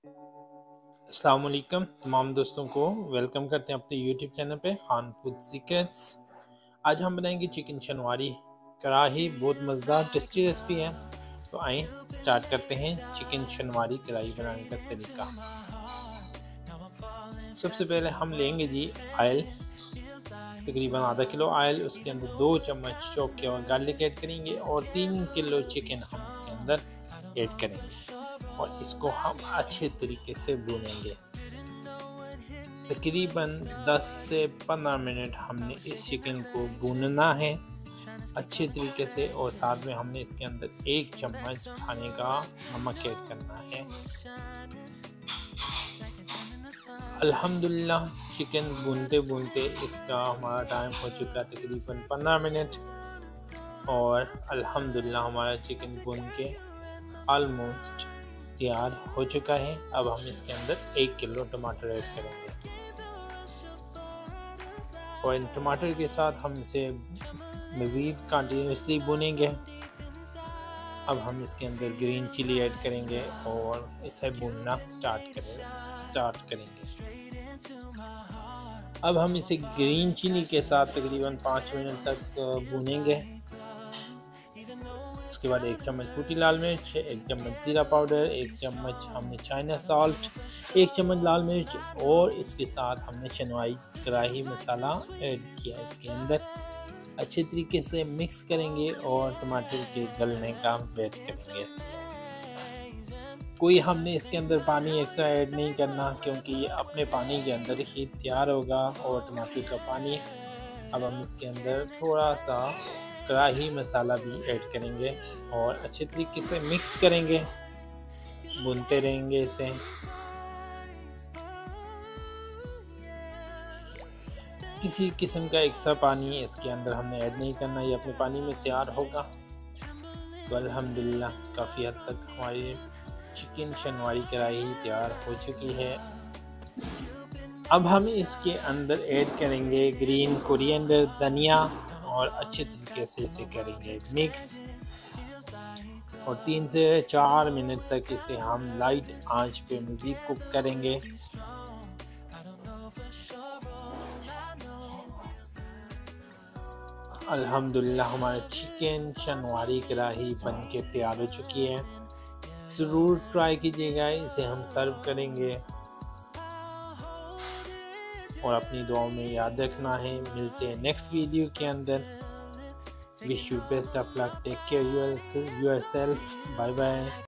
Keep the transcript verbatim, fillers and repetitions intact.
अस्सलाम वालेकुम तमाम दोस्तों को वेलकम करते हैं अपने यूट्यूब चैनल पे खान फूड सीक्रेट्स। आज हम बनाएंगे चिकन शनवारी कढ़ाई। बहुत मज़ेदार टेस्टी रेसिपी है। तो आए स्टार्ट करते हैं चिकन शनवारी कढ़ाई बनाने का तरीका। सबसे पहले हम लेंगे जी ऑयल, तकरीबन आधा किलो ऑयल। उसके अंदर दो चम्मच चॉप किया हुआ गार्लिक ऐड करेंगे और तीन किलो चिकन हम इसके अंदर ऐड करेंगे और इसको हम अच्छे तरीके से भूनेंगे। तकरीबन दस से पंद्रह मिनट हमने इस चिकन को भूनना है अच्छे तरीके से। और साथ में हमने इसके अंदर एक चम्मच खाने का नमक ऐड करना है। अल्हम्दुलिल्लाह चिकन भूनते भूनते इसका हमारा टाइम हो चुका है तकरीबन पंद्रह मिनट और अल्हम्दुलिल्लाह हमारा चिकन भून के ऑलमोस्ट तैयार हो चुका है। अब हम इसके अंदर एक किलो टमाटर ऐड करेंगे और इन टमाटर के साथ हम इसे मज़ीद कंटिन्यूसली भूनेंगे। अब हम इसके अंदर ग्रीन चिली ऐड करेंगे और इसे भूनना स्टार्ट करेंगे स्टार्ट करेंगे अब हम इसे ग्रीन चिली के साथ तकरीबन पाँच मिनट तक भूनेंगे। उसके बाद एक चम्मच फूटी लाल मिर्च, एक चम्मच ज़ीरा पाउडर, एक चम्मच हमने चाइना सॉल्ट, एक चम्मच लाल मिर्च और इसके साथ हमने शनवाई कढ़ाई मसाला ऐड किया। इसके अंदर अच्छे तरीके से मिक्स करेंगे और टमाटर के गलने का वेट करेंगे। कोई हमने इसके अंदर पानी एक्स्ट्रा ऐड नहीं करना क्योंकि ये अपने पानी के अंदर ही तैयार होगा और टमाटर का पानी। अब हम इसके अंदर थोड़ा सा कढ़ाई मसाला भी ऐड करेंगे और अच्छे तरीके से मिक्स करेंगे, भूनते रहेंगे इसे। किसी किस्म का एक्स्ट्रा पानी इसके अंदर हमने ऐड नहीं करना, ये अपने पानी में तैयार होगा। तो अल्हम्दुलिल्लाह काफ़ी हद तक हमारी चिकन शनवारी कढ़ाई तैयार हो चुकी है। अब हम इसके अंदर ऐड करेंगे ग्रीन कोरिएंडर धनिया और अच्छे तरीके से इसे करेंगे मिक्स और तीन से चार मिनट तक इसे हम लाइट आंच पे मज़ीद कुक करेंगे। अल्हम्दुलिल्लाह हमारा चिकन शनवारी कढ़ाई बन के तैयार हो चुकी है। ज़रूर ट्राई कीजिएगा। इसे हम सर्व करेंगे और अपनी दुआओं में याद रखना है। मिलते हैं नेक्स्ट वीडियो के अंदर। Wish you best of luck, take care yourself, bye bye.